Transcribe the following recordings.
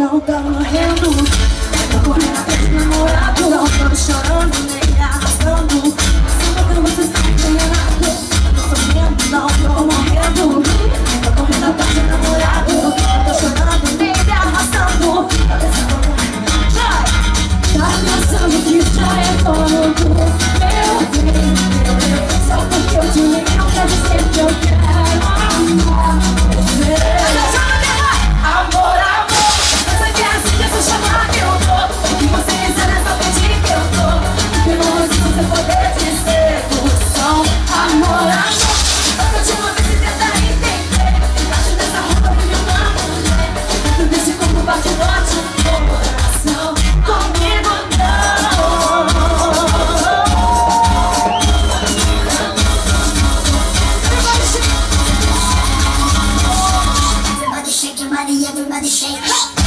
não tá morrendo. Tô correndo atrás de namorado, não tô chorando nem arrastando. Se na cama você está enganado, tô sofrendo, não tô morrendo. Tô correndo atrás de namorado, não tô chorando nem arrastando. Tá pensando que já é todo meu bem? Só porque eu te lembro não quer dizer que eu quero amar. Amor, amor, você quer assim que essa chamada que eu tô? O que você quiser é só pedir que eu tô. Porque não existe você poder dizer sedução. Amor, amor, toca de uma vez e tenta entender. Embaixo dessa roupa vive uma mulher. Dentro desse corpo bate o coração. Comigo everybody shake.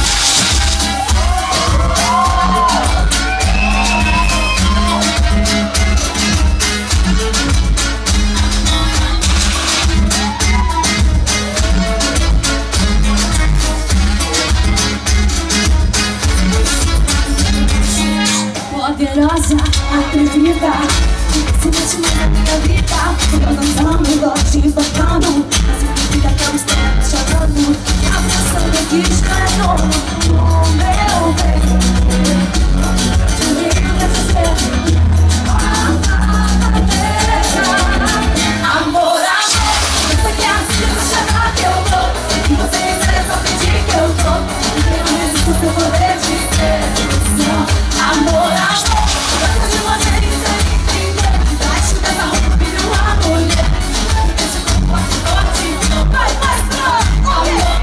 Poderosa, atrevida, se mexe mais na minha vida. Eu dançando, gosto de tocando. Mas vida que eu estou chorando. Abraçando que já é todo meu bem. Amor, amor, você quer assim que chamar que eu vou. E você quiser só pedir que eu tô. Porque não existe o seu poder de sedução. Amor, amor, toca de uma vez sem entender. Embaixo dessa roupa vive uma mulher. Esse corpo forte, vai mais pra amor.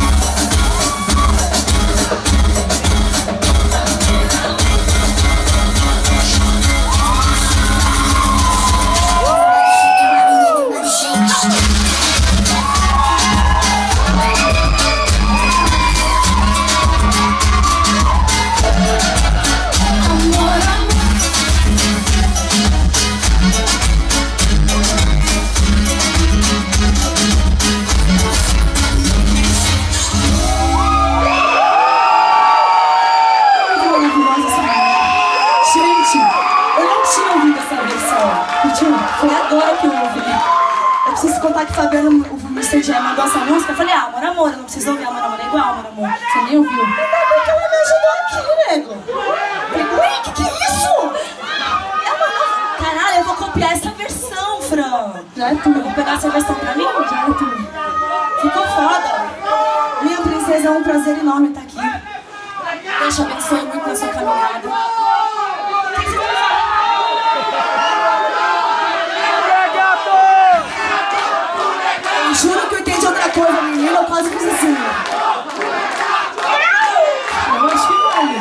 Foi agora que eu ouvi. Eu preciso contar que o Fabiano, o Mr. J, mandou essa música. Eu falei, amor, amor, eu não preciso ouvir amor, amor, é igual, amor, amor. Você nem ouviu? Porque ela me ajudou aqui, nego. Falei, que é isso? É uma nova... Caralho, eu vou copiar essa versão, Fran. Já é tudo. Vou pegar essa versão pra mim? Já é tudo. Ficou foda. Minha princesa, é um prazer enorme estar aqui. Deus te abençoe muito na sua caminhada. Juro que eu entendi outra coisa, menina, eu quase fiz assim. Eu acho que vale.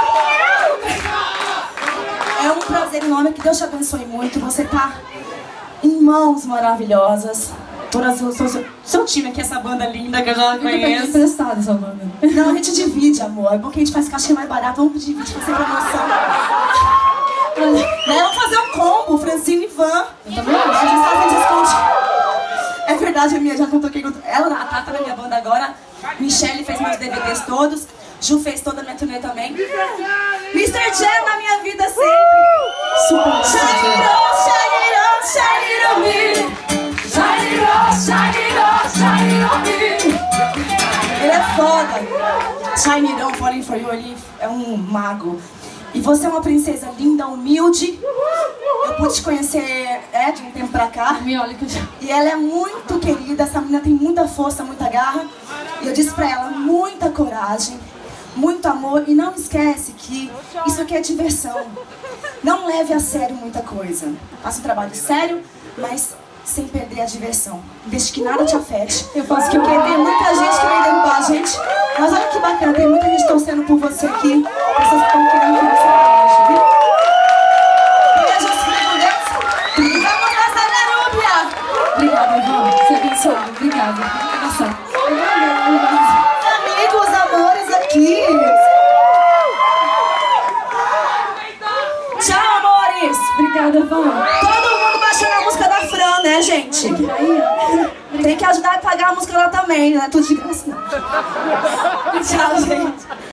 É um prazer enorme, que Deus te abençoe muito. Você tá em mãos maravilhosas. Todas o seu time aqui, essa banda linda que eu já conheço. Eu emprestado essa banda. Não, a gente divide, amor. É bom que a gente faz cachê mais barato. Vamos dividir, fazer promoção. Vamos fazer um combo, Francine e Van. Eu também acho. A gente faz desconto. É verdade, a minha já toquei com ela, a Tata na minha banda agora. Michelle fez meus DVDs todos. Ju fez toda a minha turnê também. Mr. Jam na minha vida sempre. Super. Shine it on, shine it on, shine it on me. Shine it on, shine it on, shine it on me. Ele é foda. Shine it on, falling for you, ele é um mago. E você é uma princesa linda, humilde. Eu pude te conhecer de um tempo pra cá. E ela é muito querida, essa menina tem muita força, muita garra. E eu disse pra ela, muita coragem, muito amor. E não esquece que isso aqui é diversão. Não leve a sério muita coisa. Faça um trabalho sério, mas sem perder a diversão. Desde que nada te afete. Eu faço que eu quero. Tem muita gente que vem derrubar a gente. Mas olha que bacana, tem muita gente torcendo por você aqui. Pessoas que estão querendo que você age, viu? Beijos, filho. Vamos nessa Nerúbia! Obrigada, Ivan. Você abençoe. Obrigada. Amigos, amores aqui. Tchau, amores. Obrigada, Ivan. Todo mundo baixando a música da Fran, né, gente? Tem que ajudar a pagar a música lá também, não é tudo de graça, não. Tchau, gente.